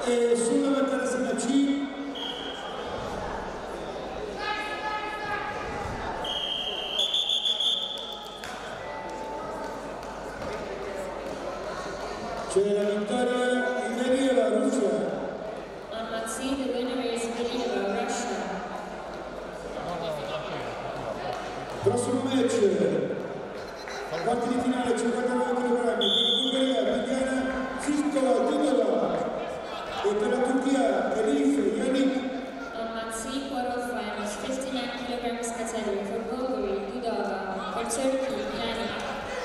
E sulla materassina C c'è la vittoria in Medeva, Russia. On mat C, the winner is Medeva, Russia. Prossimo match, quarti di finale, 59 kg, per la Bulgaria, Viviana Zivkova-Dudova e per la Turchia, Elif Yannick. On mat C, quarterfinals, 59 kg category for Bulgaria, Dudova, for Turkey, Yannick.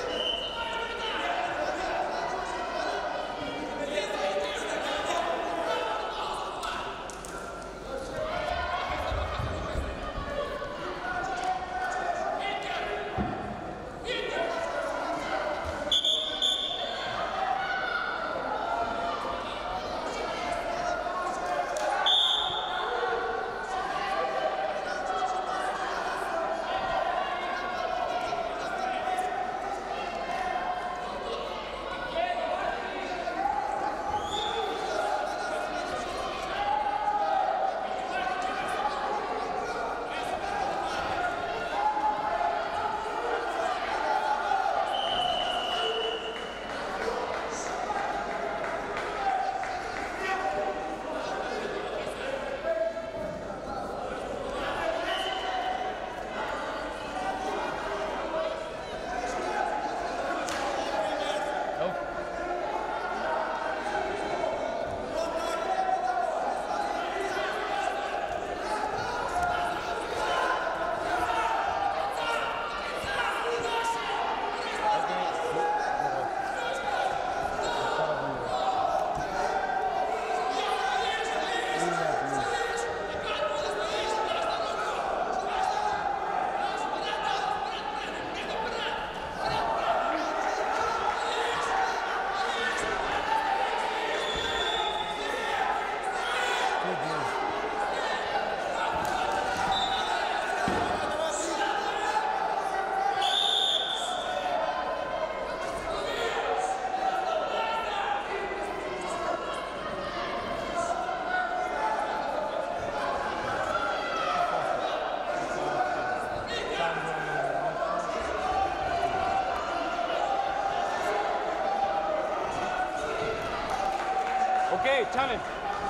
Okay, challenge.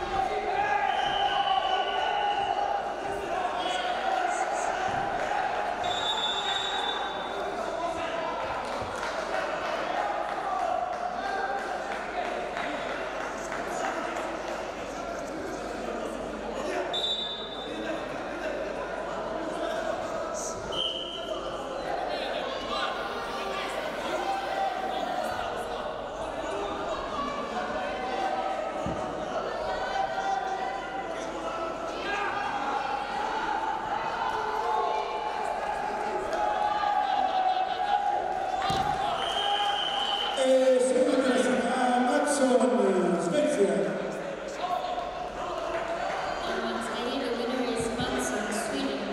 E seconda classifica Matson, Svezia. On mat A, the winner is Matson, Sweden.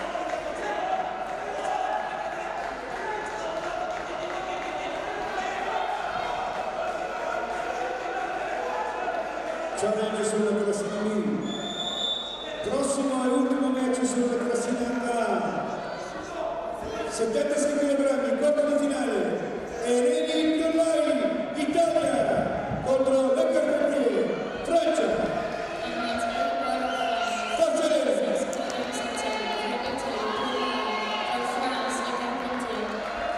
Challenge sulla classifica B. Prossimo e ultimo match sulla classifica A. 76 kg, quarto di finale. Eleni Piolai, Italia, contro Leccarpentier, Francia. On mat A, Forza Nera. quarterfinals, 6 kg category for Italy, for France, Leccarpentier.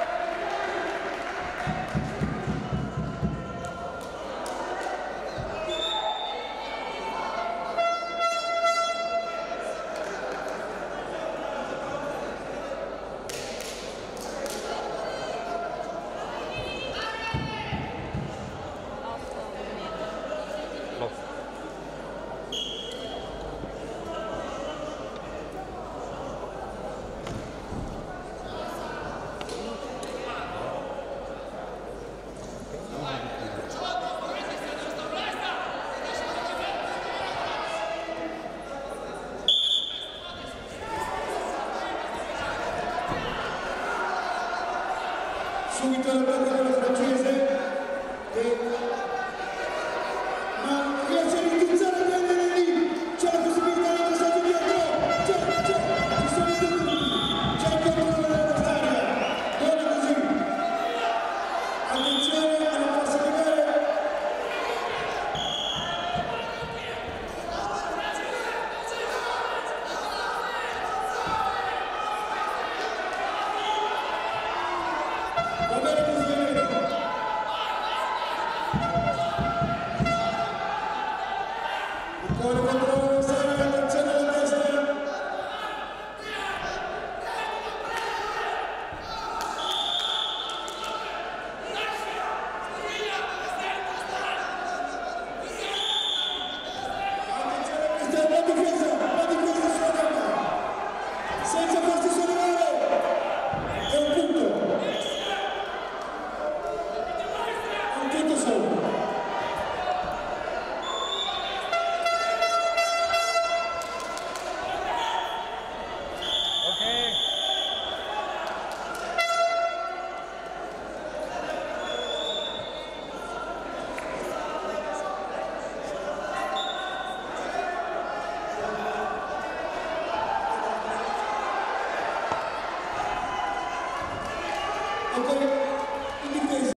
Subito la bandiera francese, ma riesce di tutto. Ok?